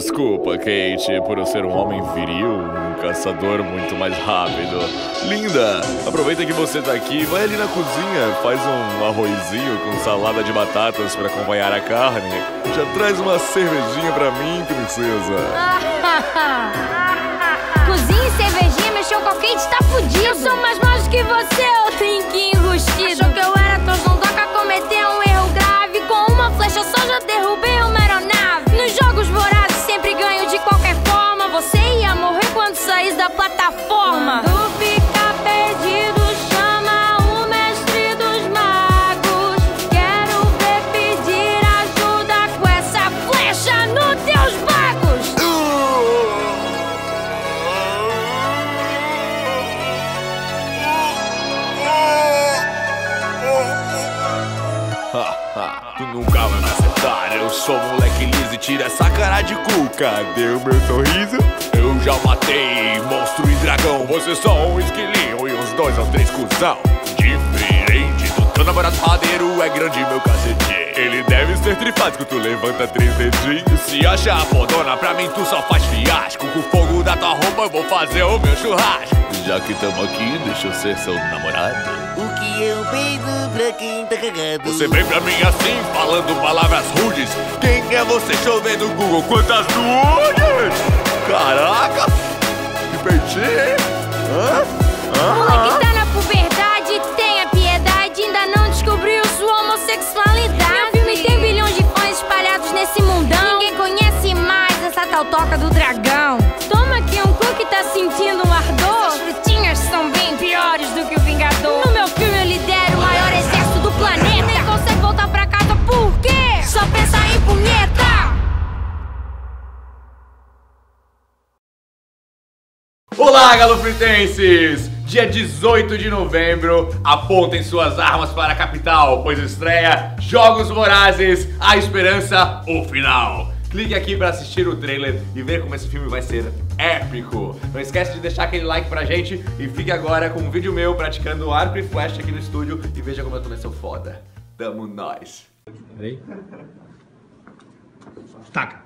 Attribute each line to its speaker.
Speaker 1: Desculpa, Kate, por eu ser um homem viril, um caçador muito mais rápido. Linda, aproveita que você tá aqui, vai ali na cozinha, faz um arrozinho com salada de batatas pra acompanhar a carne. Já traz uma cervejinha pra mim, princesa.
Speaker 2: Cozinha e cervejinha, mexeu com a Kate, tá fudido. Eu sou mais mágico que você, ô trinquinho enrustido. Achou que eu era Toshondoka, cometeu um erro grave. Com uma flecha só já derrubei uma aeronave. Nos jogos vorazes sempre ganho de qualquer forma. Você ia morrer quando saísse da plataforma. Quando ficar perdido, chama o mestre dos magos. Quero ver pedir ajuda com essa flecha nos teus bagos.
Speaker 1: Tu nunca vai me acertar, eu sou moleque liso e tira essa cara de cu. Cadê o meu sorriso? Eu já matei monstro e dragão, você só um esquilinho e uns 2 ou 3 cuzão. Diferente do teu namorado padeiro, é grande meu cacete. Ele deve ser trifásico, tu levanta 3 dedinhos. Se acha fodona, pra mim tu só faz fiasco. Com o fogo da tua roupa eu vou fazer o meu churrasco. Já que tamo aqui, deixa eu ser seu namorado.
Speaker 3: O que eu peido pra quem tá cagado?
Speaker 1: Você vem pra mim assim, falando palavras rudes. Quem é você? Deixa eu ver no Google quantas nudes. Caraca, que peitinho.
Speaker 2: Moleque tá na puberdade, tenha piedade, ainda não descobriu sua homossexualidade. Meu filme tem bilhões de fãs espalhados nesse mundão. Ninguém conhece mais essa tal toca do dragão. Toma aqui um cu que tá sentindo um ardor. Essas frutinhas são bem piores do que o Vingador. No meu filme eu lidero o maior exército do planeta. Nem consegue voltar pra casa por quê? Só pensa em punheta.
Speaker 4: Olá, galofritenses! Dia 18 de novembro, apontem suas armas para a capital, pois estreia Jogos Vorazes, A Esperança, o Final. Clique aqui para assistir o trailer e ver como esse filme vai ser épico. Não esquece de deixar aquele like pra gente e fique agora com um vídeo meu praticando arco e flecha aqui no estúdio e veja como eu também sou foda. Tamo nós.
Speaker 5: Peraí. Taca.